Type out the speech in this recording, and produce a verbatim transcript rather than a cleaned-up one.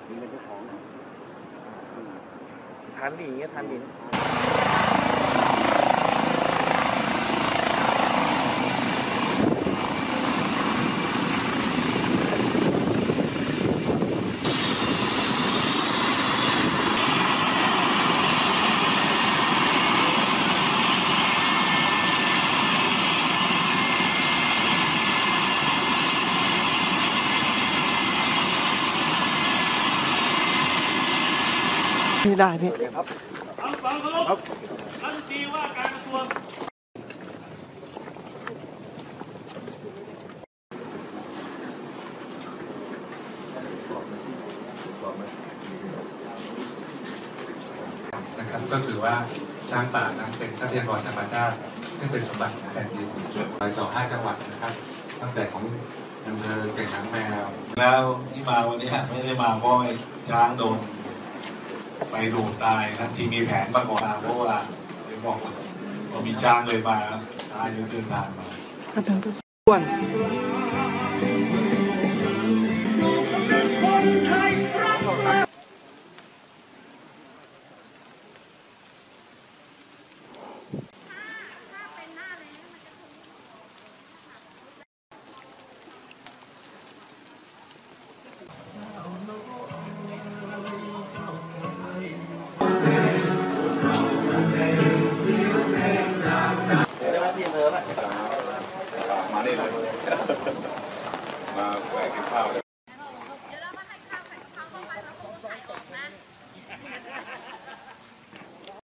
มีเป็นเจ้าของทันดีอย่างเงี้ยทันดีพี่ได้พี่ครับฟังฟังเขาครับรัฐมนตรีว่าการกระทรวงนะครับก็ถือว่าช้างป่านั้นเป็นทรัพยากรธรรมชาติซึ่งเป็นสมบัติของแผ่นดินในสองห้าจังหวัดนะครับตั้งแต่ของอำเภอแก่งหางแมวแล้วที่มาวันนี้ไม่ได้มาเพราะช้างโดนไฟดูดตายนะที่มีแผนมาก่อนเพราะว่าไปบอกว่ามีช้างเลยมาตายเดินทางมาอ้วน